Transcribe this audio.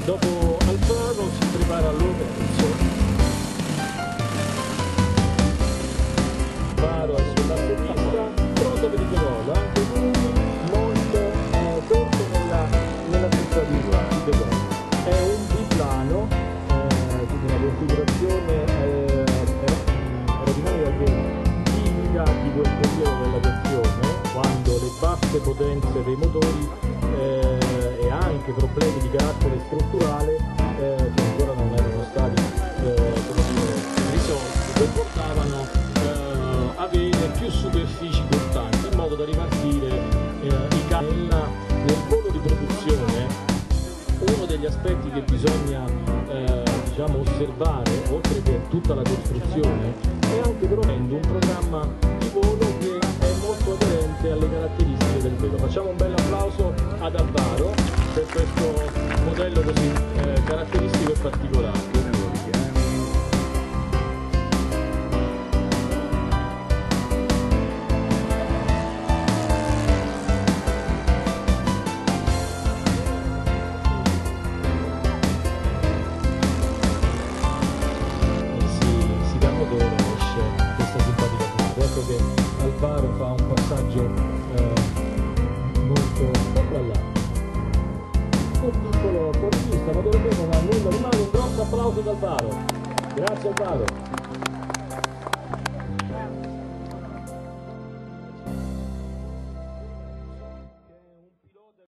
Dopo Alfaro si prepara Lorenzo. Alfaro al suo lato vista, pronto per il gol, anche lui molto corto nella tentativa di gol. È un biplano, quindi una configurazione aerodinamica che tipica di quel periodo dell'aviazione, quando le basse potenze dei motori e anche problemi di carattere strutturale che ancora non erano stati risolti, comportavano avere più superfici portanti in modo da ripartire i cavi. Nel volo di produzione uno degli aspetti che bisogna diciamo osservare, oltre che tutta la costruzione, è anche proponendo un programma di volo che è molto aderente alle caratteristiche del velo. Facciamo un bel applauso ad Alvaro per questo modello così caratteristico e particolare. Ecco che Alvaro fa un passaggio molto là. Un piccolo fuorivista, ma dove non ha nulla di male. Un grosso applauso ad Alvaro. Grazie Alvaro.